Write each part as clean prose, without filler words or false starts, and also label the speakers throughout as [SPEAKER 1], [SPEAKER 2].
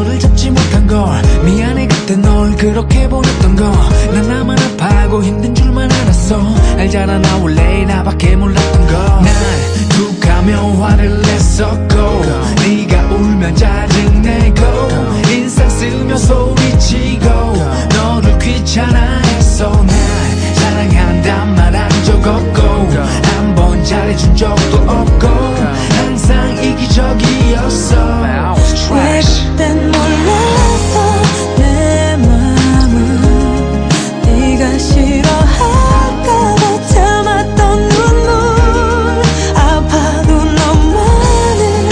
[SPEAKER 1] 너를 잡지 못한 걸 미안해 그때 널 그렇게 보냈던 거 난 나만 아파하고 힘든 줄만 알았어 알잖아 나 원래 나밖에 몰랐던 거난 툭하면 화를 냈었고 네가 울면 짜증내고 인상 쓰며 소리치고 너를 귀찮아했어 난 사랑한단 말 한 적 없고 한 번 잘해준 적도 없고 항상 이기적이었어
[SPEAKER 2] 왜 그땐 몰랐어 내 맘은 네가 싫어할까봐 참았던 눈물 아파도 너만을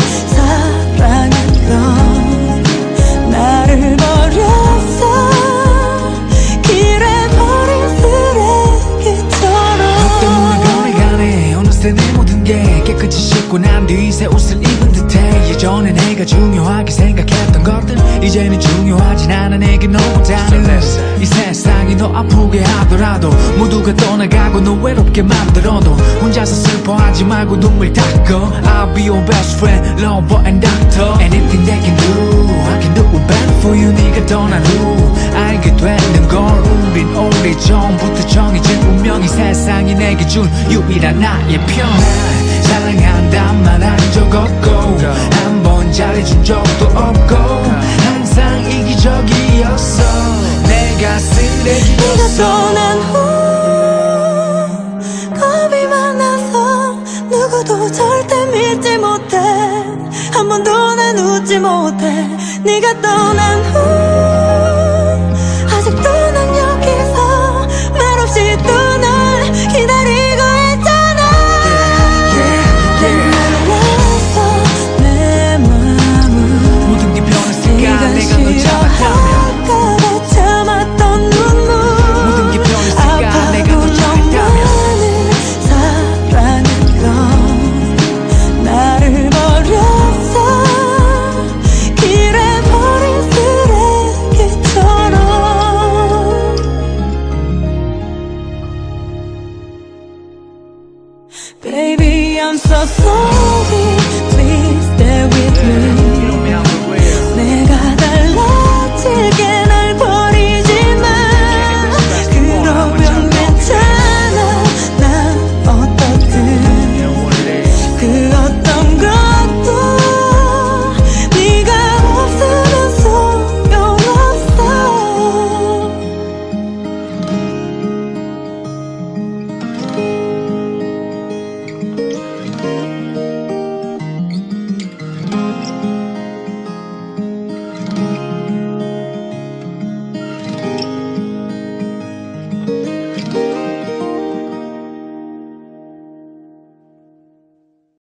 [SPEAKER 2] 사랑했던 나를 버렸어 길에 버린 쓰레기처럼
[SPEAKER 1] 너 때문에 변해가네 어느새 내 모든 게 깨끗이 씻고 난 뒤 새 옷을 입은 듯해 예전에 내가 중요하게 생각했던 것들 이제는 중요하진 않아 내게 너보다는 이 세상이 너 아프게 하더라도 모두가 떠나가고 너 외롭게 만들어도 혼자서 슬퍼하지 말고 눈물 닦어 I'll be your best friend, lover and doctor Anything they can do, I can do it better for you 네가 떠난 후 알게 되는 걸 우린 오래전부터 정해진 운명이 세상이 내게 준 유일한 나의 편 사랑한단 말 한 적 없고 한 번 잘해준 적도 없고 항상 이기적이었어 내가 쓰레기였어
[SPEAKER 2] 네가 떠난 후 겁이 많아서 누구도 절대 믿지 못해 한 번도 난 웃지 못해 네가 떠난 후 아직도 난 여기서 말없이 또